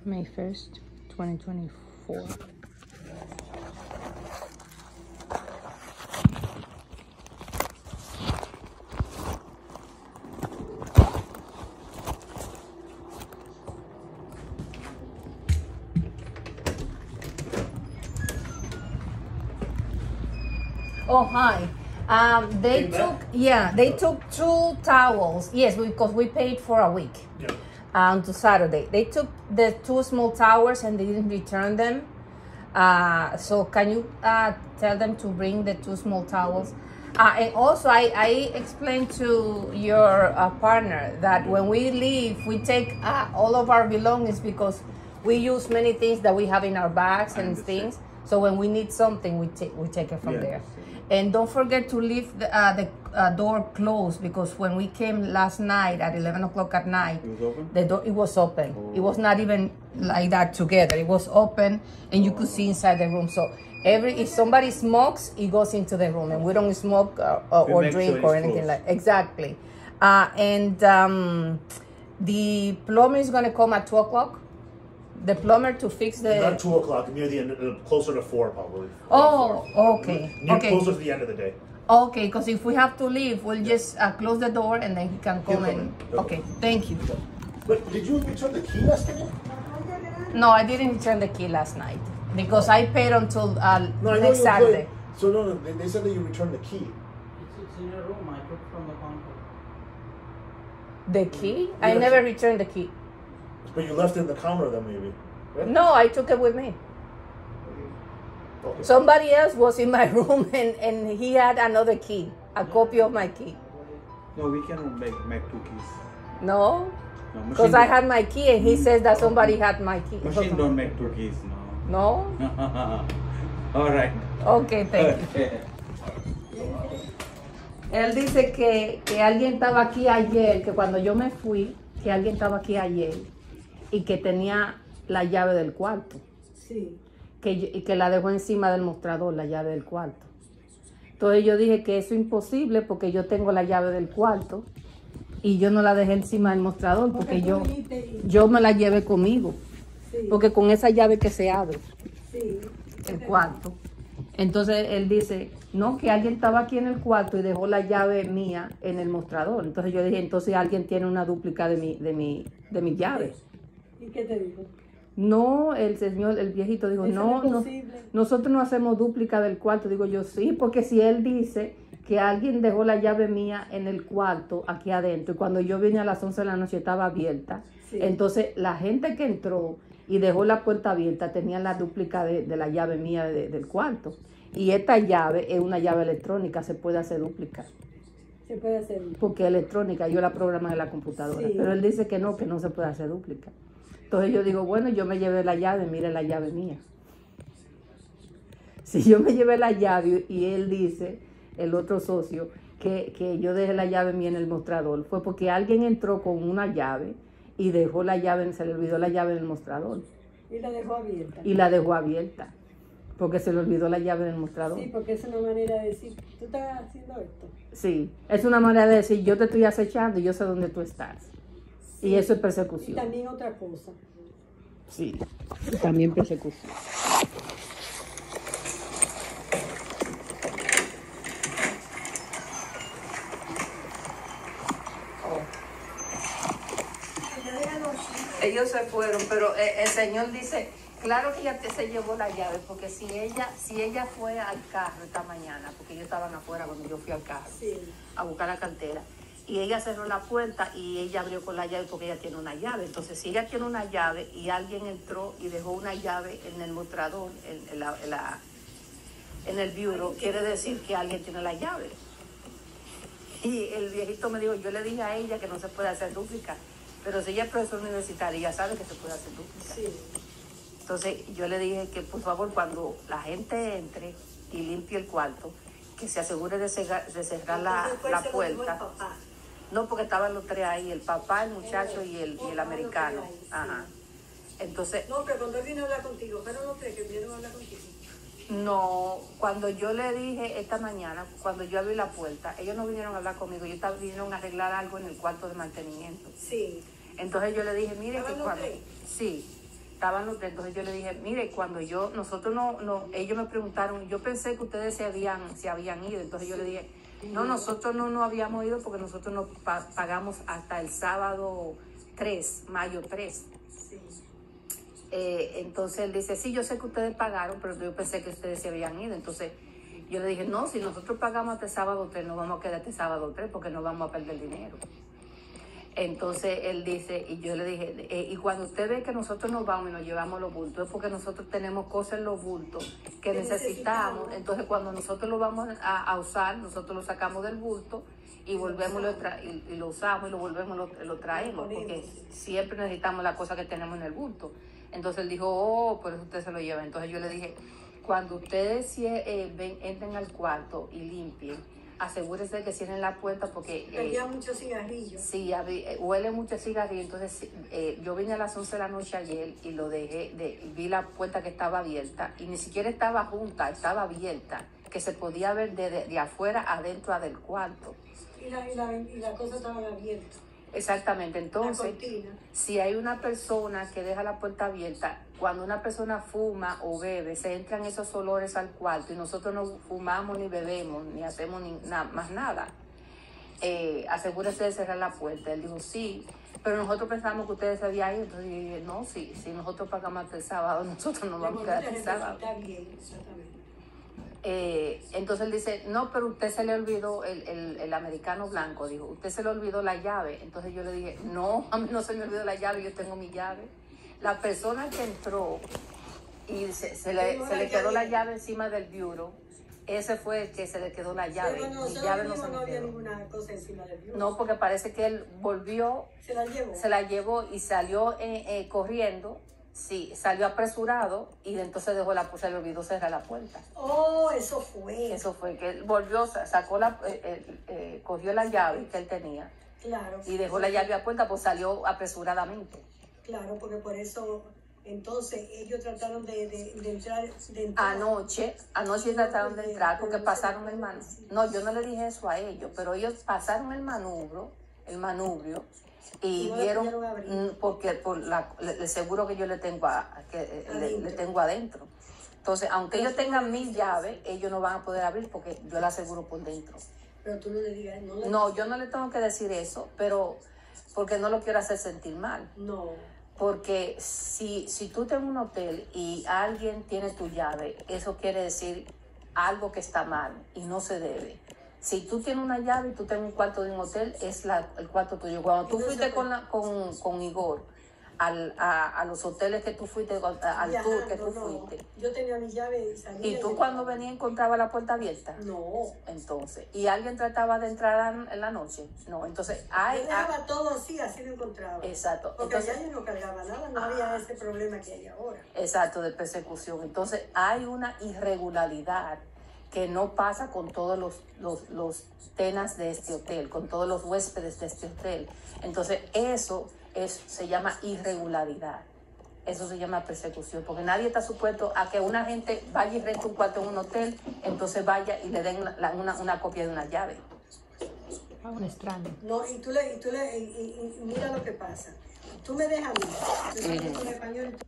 May 1st, 2024. Oh, hi. They took 2 towels. Yes, because we paid for a week. Yeah. To Saturday. They took the 2 small towers and they didn't return them. So can you tell them to bring the 2 small towels? And also, I explained to your partner that when we leave, we take all of our belongings because we use many things that we have in our bags and things. So when we need something, we take it from there. And don't forget to leave the door closed, because when we came last night at 11 o'clock at night, it was open. Oh. It was not even like that together. It was open, and you could see inside the room. So if somebody smokes, it goes into the room, and we don't smoke or drink or anything like exactly. The plumber is gonna come at 2 o'clock. The plumber to fix the... Not 2 o'clock, near the end, closer to 4 probably. Oh, okay. Closer to the end of the day. Okay, because if we have to leave, we'll just close the door and then he can come in. Okay, thank you. But did you return the key yesterday? No, I didn't return the key last night because I paid until next Saturday. So no, they said that you returned the key. It's in your room. I took from the counter. The key? I never returned the key. But you left it in the counter then maybe, right? No, I took it with me. Okay. Somebody else was in my room and he had another key, a copy of my key. No, we cannot make 2 keys. No? Because I had my key and he says that somebody had my key. Machine don't make 2 keys, no. No? All right. Okay, thank you. Él dice que alguien estaba aquí ayer, que cuando yo me fui, que alguien estaba aquí ayer y que tenía la llave del cuarto. Sí. Y que la dejó encima del mostrador, la llave del cuarto. Entonces yo dije que eso es imposible porque yo tengo la llave del cuarto y yo no la dejé encima del mostrador porque yo me la llevé conmigo. Sí. Porque con esa llave que se abre, sí, el cuarto. Entonces él dice, no, que alguien estaba aquí en el cuarto y dejó la llave mía en el mostrador. Entonces yo dije, entonces alguien tiene una dúplica de mi llave. ¿Y qué te dijo? No, el viejito dijo, no, nosotros no hacemos dúplica del cuarto. Digo yo, sí, porque si él dice que alguien dejó la llave mía en el cuarto, aquí adentro, y cuando yo vine a las 11 de la noche estaba abierta, sí. Entonces la gente que entró y dejó la puerta abierta tenía la dúplica de la llave mía del cuarto. Y esta llave es una llave electrónica, se puede hacer dúplica. Se puede hacer. Porque es electrónica, yo la programa en la computadora. Sí. Pero él dice que no se puede hacer dúplica. Entonces yo digo, bueno, yo me llevé la llave, mire la llave mía. Si yo me llevé la llave y él dice, el otro socio, que yo dejé la llave mía en el mostrador, fue porque alguien entró con una llave y dejó la llave, se le olvidó la llave en el mostrador. Y la dejó abierta. Y la dejó abierta, porque se le olvidó la llave en el mostrador. Sí, porque es una manera de decir, ¿tú estás haciendo esto? Sí, es una manera de decir, yo te estoy acechando y yo sé dónde tú estás. Sí. Y eso es persecución. Y también otra cosa. Sí, también persecución. Ellos se fueron, pero el Señor dice, claro que ella se llevó la llave, porque si ella fue al carro esta mañana, porque ellos estaban afuera cuando yo fui al carro, sí, a buscar la cartera, y ella cerró la puerta y ella abrió con la llave porque ella tiene una llave. Entonces, si ella tiene una llave y alguien entró y dejó una llave en el mostrador, en el bureau, quiere decir que alguien tiene la llave. Y el viejito me dijo, yo le dije a ella que no se puede hacer dúplica, pero si ella es profesora universitaria, ella sabe que se puede hacer dúplica. Sí. Entonces, yo le dije que, por favor, cuando la gente entre y limpie el cuarto, que se asegure de cerrar la puerta. No, porque estaban los 3 ahí, el papá, el muchacho y el americano. Ajá. Entonces... No, pero cuando él vino a hablar contigo, ¿fueron los 3 que vinieron a hablar contigo? No, cuando yo le dije esta mañana, cuando yo abrí la puerta, ellos no vinieron a hablar conmigo, vinieron a arreglar algo en el cuarto de mantenimiento. Sí. Entonces yo le dije, mire que cuando... Sí. estaban los tres. Entonces yo le dije, mire, cuando nosotros ellos me preguntaron, yo pensé que ustedes se habían ido. Entonces yo le dije, no, nosotros no nos habíamos ido porque nosotros nos pagamos hasta el sábado 3, mayo 3. Sí. Entonces él dice, sí, yo sé que ustedes pagaron, pero yo pensé que ustedes se habían ido. Entonces yo le dije, no, si nosotros pagamos hasta el sábado 3, no vamos a quedar este sábado 3 porque no vamos a perder dinero. Entonces él dice, y yo le dije, y cuando usted ve que nosotros nos vamos y nos llevamos los bultos, es porque nosotros tenemos cosas en los bultos que necesitamos. Entonces cuando nosotros lo vamos a usar, nosotros lo sacamos del bulto y volvemos y lo usamos y lo volvemos y lo traemos, porque siempre necesitamos la cosa que tenemos en el bulto. Entonces él dijo, oh, por eso usted se lo lleva. Entonces yo le dije, cuando ustedes entren al cuarto y limpien, asegúrese de que cierren la puerta porque... Había muchos cigarrillos. Sí, huele mucho cigarrillo. Entonces yo vine a las 11 de la noche ayer y lo dejé, vi la puerta que estaba abierta y ni siquiera estaba junta, estaba abierta, que se podía ver de afuera adentro del cuarto. Y la cosa estaba abierta. Exactamente, entonces, si hay una persona que deja la puerta abierta, cuando una persona fuma o bebe, se entran esos olores al cuarto y nosotros no fumamos ni bebemos, ni hacemos más nada. Asegúrese de cerrar la puerta. Él dijo, sí, pero nosotros pensamos que ustedes se habían ido. Entonces yo dije, no, si nosotros pagamos hasta el sábado, nosotros nos vamos a quedar hasta el sábado. Está bien, exactamente. Entonces él dice, no, pero usted se le olvidó, el americano blanco dijo, usted se le olvidó la llave. Entonces yo le dije, no, a mí no se me olvidó la llave, yo tengo mi llave. La persona que entró y se le quedó la llave encima del bureau, ese fue el que se le quedó la llave. Pero mi llave no se me había quedó. ninguna cosa encima del bureau. No, porque parece que él volvió, se la llevó y salió corriendo. Sí, salió apresurado y entonces se le olvidó cerrar la puerta. Oh, eso fue. Eso fue, que él volvió, cogió la llave que él tenía. Claro. Y dejó la llave a puerta, pues salió apresuradamente. Claro, porque por eso, entonces, ellos trataron de entrar. Anoche trataron de entrar porque pasaron el manubrio. No, yo no le dije eso a ellos, pero ellos pasaron el manubrio, y no vieron, porque por el seguro que yo le tengo, le tengo adentro. Entonces, aunque ellos tengan mi llave, ellos no van a poder abrir porque yo la aseguro por dentro. Pero tú no le digas, No, yo no le tengo que decir eso, pero porque no lo quiero hacer sentir mal. No. Porque si tú estás en un hotel y alguien tiene tu llave, eso quiere decir algo que está mal y no se debe. Si tú tienes una llave y tú tienes un cuarto de un hotel, es el cuarto tuyo. Cuando tú fuiste con Igor a los hoteles que tú fuiste, al tour que tú fuiste. Yo tenía mi llave y salía. ¿Y tú cuando venías encontrabas la puerta abierta? No. Entonces, ¿y alguien trataba de entrar en la noche? No, entonces yo dejaba todo así lo encontraba. Exacto. Porque entonces, allá yo no cargaba nada, no había ese problema que hay ahora. Exacto, de persecución. Entonces, hay una irregularidad que no pasa con todos los tenas de este hotel, con todos los huéspedes de este hotel. Entonces, eso se llama irregularidad. Eso se llama persecución, porque nadie está supuesto a que una gente vaya y rente un cuarto en un hotel, entonces vaya y le den una copia de una llave. A un extraño. No, y mira lo que pasa. Tú me dejas a mí. En español.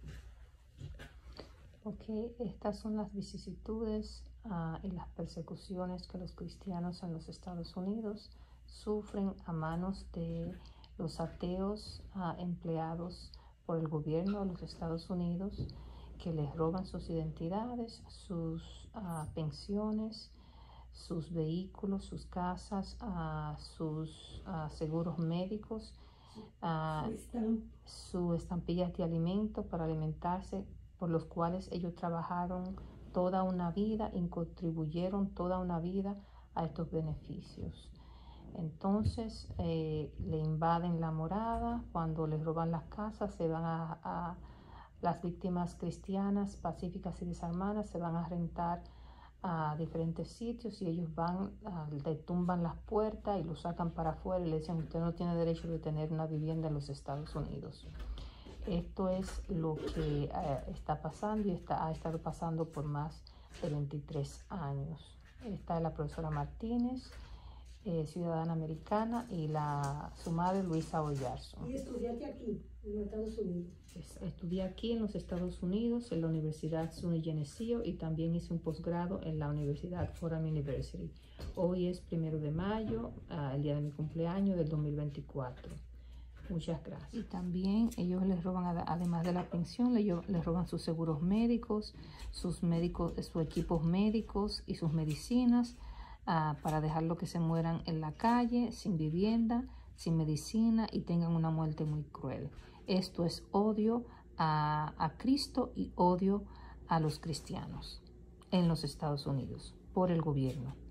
Ok, estas son las vicisitudes y las persecuciones que los cristianos en los Estados Unidos sufren a manos de los ateos empleados por el gobierno de los Estados Unidos, que les roban sus identidades, sus pensiones, sus vehículos, sus casas, sus seguros médicos, sus estampillas de alimento para alimentarse, por los cuales ellos trabajaron toda una vida y contribuyeron toda una vida a estos beneficios. Entonces le invaden la morada, cuando les roban las casas, se van a las víctimas cristianas pacíficas y desarmadas, se van a rentar a diferentes sitios y ellos van, le tumban las puertas y lo sacan para afuera y le dicen, usted no tiene derecho de tener una vivienda en los Estados Unidos. Esto es lo que está pasando y ha estado pasando por más de 23 años. Esta es la profesora Martínez, ciudadana americana, y su madre Luisa Oyarzo. ¿Y estudiaste aquí? En los Estados Unidos. Estudié aquí en los Estados Unidos, en la Universidad SUNY Geneseo, y también hice un posgrado en la Universidad Fordham University. Hoy es 1 de mayo, el día de mi cumpleaños del 2024. Muchas gracias. Y también ellos les roban, además de la pensión, les roban sus seguros médicos, sus equipos médicos y sus medicinas, para dejarlo que se mueran en la calle, sin vivienda, sin medicina, y tengan una muerte muy cruel. Esto es odio a Cristo y odio a los cristianos en los Estados Unidos por el gobierno.